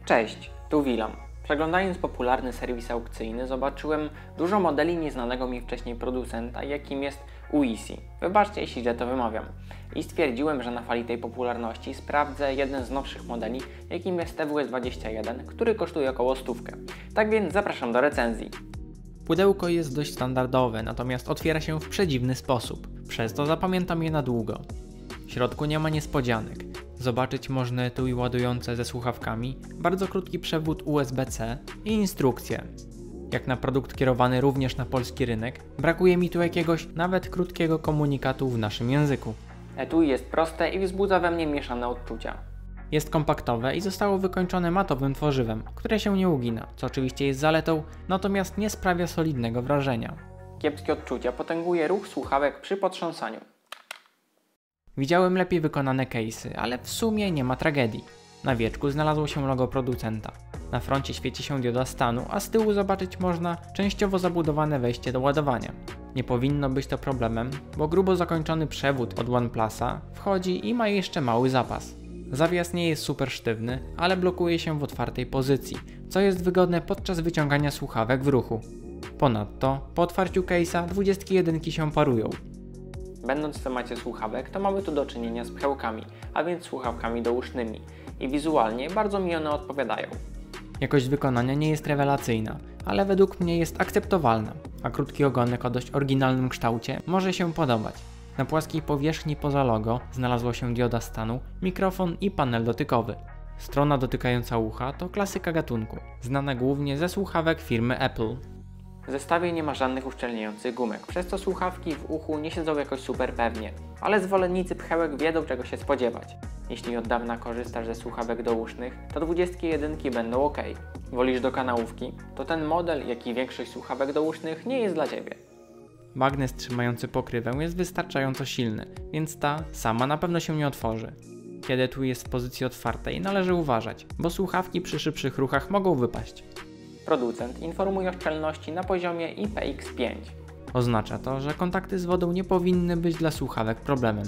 Cześć, tu Wilam. Przeglądając popularny serwis aukcyjny zobaczyłem dużo modeli nieznanego mi wcześniej producenta, jakim jest Uisi. Wybaczcie, jeśli źle to wymawiam. I stwierdziłem, że na fali tej popularności sprawdzę jeden z nowszych modeli, jakim jest TWS-21, który kosztuje około 100. Tak więc zapraszam do recenzji. Pudełko jest dość standardowe, natomiast otwiera się w przedziwny sposób. Przez to zapamiętam je na długo. W środku nie ma niespodzianek. Zobaczyć można etui ładujące ze słuchawkami, bardzo krótki przewód USB-C i instrukcje. Jak na produkt kierowany również na polski rynek, brakuje mi tu jakiegoś nawet krótkiego komunikatu w naszym języku. Etui jest proste i wzbudza we mnie mieszane odczucia. Jest kompaktowe i zostało wykończone matowym tworzywem, które się nie ugina, co oczywiście jest zaletą, natomiast nie sprawia solidnego wrażenia. Kiepskie odczucia potęguje ruch słuchawek przy potrząsaniu. Widziałem lepiej wykonane case'y, ale w sumie nie ma tragedii. Na wieczku znalazło się logo producenta. Na froncie świeci się dioda stanu, a z tyłu zobaczyć można częściowo zabudowane wejście do ładowania. Nie powinno być to problemem, bo grubo zakończony przewód od OnePlusa wchodzi i ma jeszcze mały zapas. Zawias nie jest super sztywny, ale blokuje się w otwartej pozycji, co jest wygodne podczas wyciągania słuchawek w ruchu. Ponadto, po otwarciu case'a 21 się parują. Będąc w temacie słuchawek, to mamy tu do czynienia z pchełkami, a więc słuchawkami dousznymi. I wizualnie bardzo mi one odpowiadają. Jakość wykonania nie jest rewelacyjna, ale według mnie jest akceptowalna, a krótki ogonek o dość oryginalnym kształcie może się podobać. Na płaskiej powierzchni poza logo znalazło się dioda stanu, mikrofon i panel dotykowy. Strona dotykająca ucha to klasyka gatunku, znana głównie ze słuchawek firmy Apple. W zestawie nie ma żadnych uszczelniających gumek, przez co słuchawki w uchu nie siedzą jakoś super pewnie. Ale zwolennicy pchełek wiedzą, czego się spodziewać. Jeśli od dawna korzystasz ze słuchawek dousznych, to 21 będą ok. Wolisz do kanałówki, to ten model, jak i większość słuchawek dousznych nie jest dla Ciebie. Magnes trzymający pokrywę jest wystarczająco silny, więc ta sama na pewno się nie otworzy. Kiedy tu jest w pozycji otwartej, należy uważać, bo słuchawki przy szybszych ruchach mogą wypaść. Producent informuje o szczelności na poziomie IPX5. Oznacza to, że kontakty z wodą nie powinny być dla słuchawek problemem.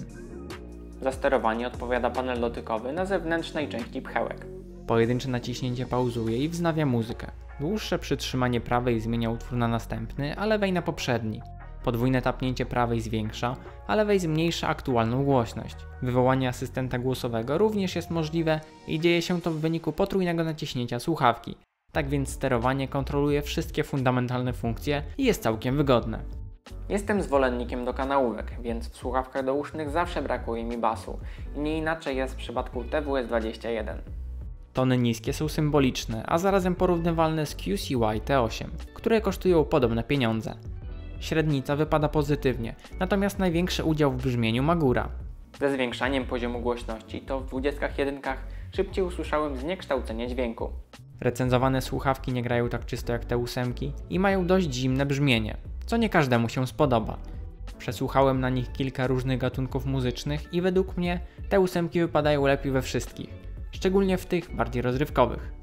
Za sterowanie odpowiada panel dotykowy na zewnętrznej części pchełek. Pojedyncze naciśnięcie pauzuje i wznawia muzykę. Dłuższe przytrzymanie prawej zmienia utwór na następny, a lewej na poprzedni. Podwójne tapnięcie prawej zwiększa, a lewej zmniejsza aktualną głośność. Wywołanie asystenta głosowego również jest możliwe i dzieje się to w wyniku potrójnego naciśnięcia słuchawki. Tak więc sterowanie kontroluje wszystkie fundamentalne funkcje i jest całkiem wygodne. Jestem zwolennikiem do kanałówek, więc w słuchawkach dousznych zawsze brakuje mi basu i nie inaczej jest w przypadku TWS-21. Tony niskie są symboliczne, a zarazem porównywalne z QCY T8, które kosztują podobne pieniądze. Średnica wypada pozytywnie, natomiast największy udział w brzmieniu ma góra. Ze zwiększaniem poziomu głośności to w 21 szybciej usłyszałem zniekształcenie dźwięku. Recenzowane słuchawki nie grają tak czysto jak te 8 i mają dość zimne brzmienie, co nie każdemu się spodoba. Przesłuchałem na nich kilka różnych gatunków muzycznych i według mnie te 8 wypadają lepiej we wszystkich, szczególnie w tych bardziej rozrywkowych.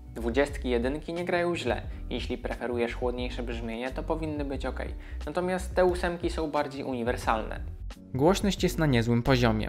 21 nie grają źle, jeśli preferujesz chłodniejsze brzmienie, to powinny być ok, natomiast te 8 są bardziej uniwersalne. Głośność jest na niezłym poziomie.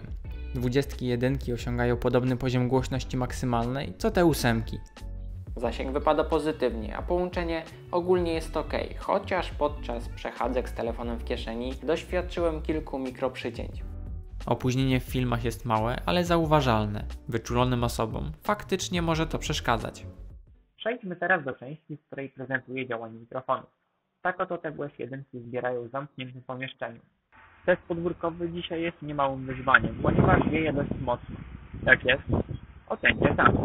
21 osiągają podobny poziom głośności maksymalnej co te 8. Zasięg wypada pozytywnie, a połączenie ogólnie jest ok, chociaż podczas przechadzek z telefonem w kieszeni doświadczyłem kilku mikroprzycięć. Opóźnienie w filmach jest małe, ale zauważalne. Wyczulonym osobom faktycznie może to przeszkadzać. Przejdźmy teraz do części, w której prezentuję działanie mikrofonów. Tak oto TWS-1 zbierają w zamkniętym pomieszczeniu. Test podwórkowy dzisiaj jest niemałym wyzwaniem, ponieważ wieje dość mocno. Jak jest? Ocencie sami.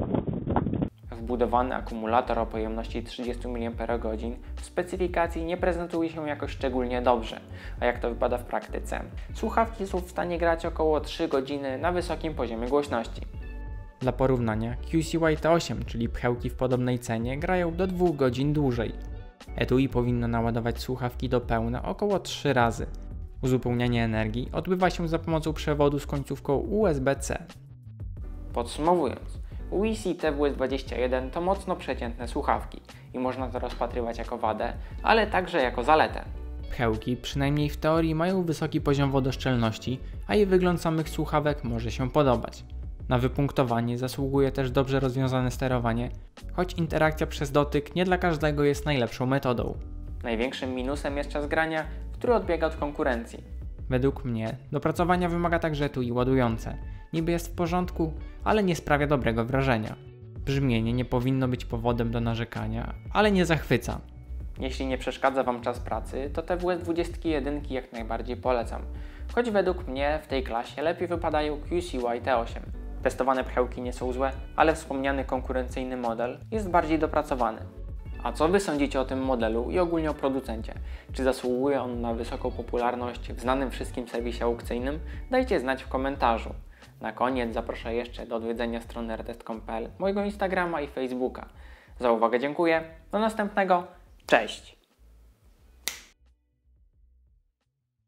Wbudowany akumulator o pojemności 30 mAh w specyfikacji nie prezentuje się jakoś szczególnie dobrze. A jak to wypada w praktyce? Słuchawki są w stanie grać około 3 godziny na wysokim poziomie głośności. Dla porównania QCY T8, czyli pchełki w podobnej cenie, grają do 2 godzin dłużej. Etui powinno naładować słuchawki do pełna około 3 razy. Uzupełnianie energii odbywa się za pomocą przewodu z końcówką USB-C. Podsumowując, Uisi TWS-21 to mocno przeciętne słuchawki i można to rozpatrywać jako wadę, ale także jako zaletę. Pchełki, przynajmniej w teorii, mają wysoki poziom wodoszczelności, a i wygląd samych słuchawek może się podobać. Na wypunktowanie zasługuje też dobrze rozwiązane sterowanie, choć interakcja przez dotyk nie dla każdego jest najlepszą metodą. Największym minusem jest czas grania, który odbiega od konkurencji. Według mnie dopracowania wymaga także etui ładujące. Niby jest w porządku, ale nie sprawia dobrego wrażenia. Brzmienie nie powinno być powodem do narzekania, ale nie zachwyca. Jeśli nie przeszkadza Wam czas pracy, to TWS 21 jak najbardziej polecam. Choć według mnie w tej klasie lepiej wypadają QCY T8. Testowane pchełki nie są złe, ale wspomniany konkurencyjny model jest bardziej dopracowany. A co Wy sądzicie o tym modelu i ogólnie o producencie? Czy zasługuje on na wysoką popularność w znanym wszystkim serwisie aukcyjnym? Dajcie znać w komentarzu. Na koniec zaproszę jeszcze do odwiedzenia strony rtest.pl, mojego Instagrama i Facebooka. Za uwagę dziękuję. Do następnego. Cześć!